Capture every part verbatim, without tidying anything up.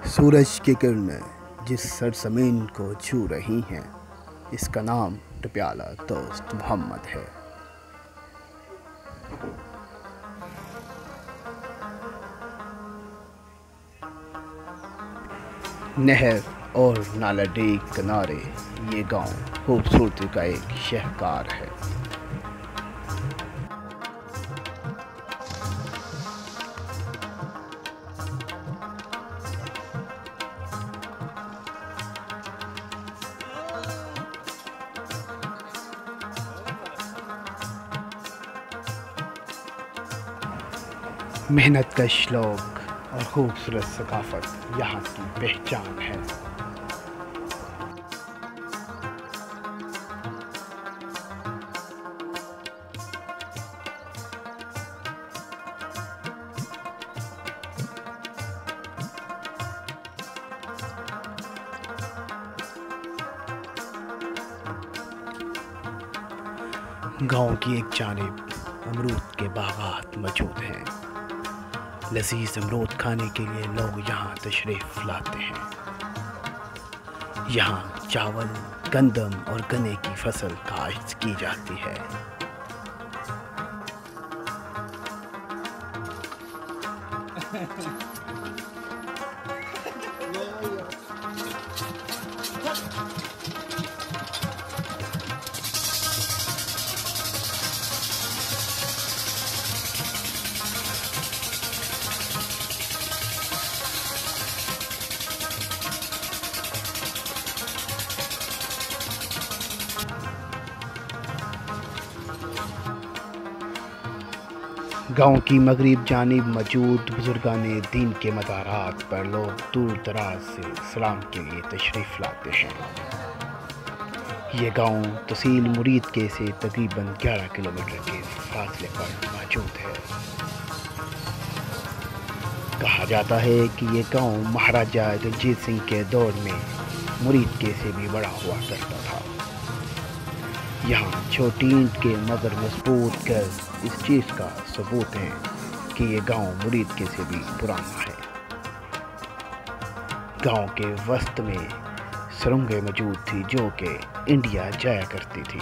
सूरज की किरणें जिस सरजमीन को छू रही हैं, इसका नाम टपियाला दोस्त मोहम्मद है। नहर और नालाडी किनारे ये गांव खूबसूरती का एक शाहकार है। मेहनतकश लोग और खूबसूरत सकाफत यहाँ की पहचान है। गांव की एक जानिब अमरूद के बागात मौजूद हैं। लजीज अमरूद खाने के लिए लोग यहाँ तशरीफ़ लाते हैं। यहाँ चावल, गंदम और गन्ने की फसल काश्त की जाती है। गाँव की मगरिब जानिब मौजूद बुजुर्गाने दीन के मज़ारात पर लोग दूर दराज से सलाम के लिए तशरीफ़ लाते हैं। ये गांव तहसील मुरीदके से तकरीबन ग्यारह किलोमीटर के फासले पर मौजूद है। कहा जाता है कि ये गांव महाराजा रंजीत सिंह के दौर में मुरीदके से भी बड़ा हुआ करता था। यहाँ छोटी ईंट के मगर मजबूत घर इस चीज़ का सबूत है कि ये गांव मुरीदके से भी पुराना है। गांव के वस्त में सुरंगें मौजूद थी जो कि इंडिया जाया करती थी।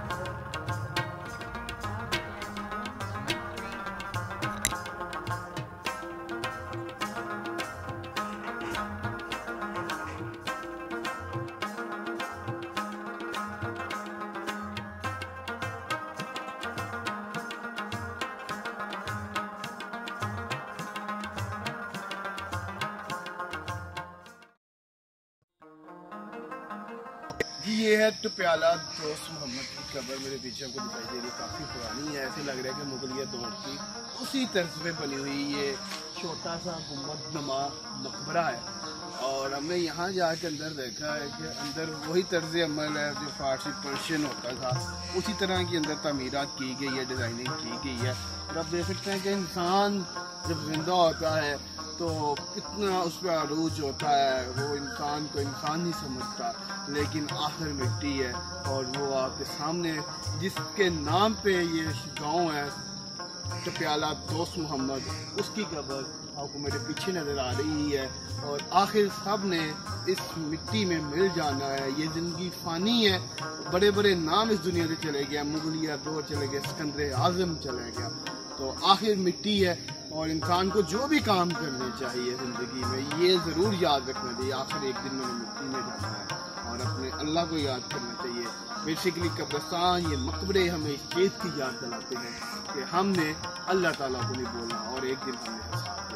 ये है टपियाला दोस्त मुहम्मद की कब्र मेरे पीछे आपको दिखाई दे रही है। काफ़ी पुरानी है, ऐसे लग रहा है कि मुगलिया दौर की उसी तर्ज पे बनी हुई ये छोटा सा गुम्बद नुमा मकबरा है। और हमने यहाँ जाके अंदर देखा है कि अंदर वही तर्ज अमल है जो फारसी पर्शियन होता था, उसी तरह की अंदर तमीरात की गई है, डिज़ाइनिंग की गई है। और आप देख सकते हैं कि इंसान जब जिंदा होता है तो कितना उस पर अरूज होता है, वो इंसान को इंसान नहीं समझता, लेकिन आखिर मिट्टी है। और वो आपके सामने जिसके नाम पे ये गांव है टपियाला दोस्त मोहम्मद, उसकी कब्र आपको मेरे पीछे नज़र आ रही है। और आखिर सब ने इस मिट्टी में मिल जाना है। ये ज़िंदगी फ़ानी है। बड़े बड़े नाम इस दुनिया से चले गया, मुगलिया दौर चले गए, सिकंदर आज़म चले गया, तो आखिर मिट्टी है। और इंसान को जो भी काम करने चाहिए ज़िंदगी में ये ज़रूर याद रखना चाहिए, आखिर एक दिन मैंने मिट्टी में जाना है। और अपने अल्लाह को याद करना चाहिए। बेसिकली कब्रिस्तान, ये मकबरे हमें इस चीज़ की याद दिलाते हैं कि हमने अल्लाह ताला को नहीं बोलना और एक दिन हमें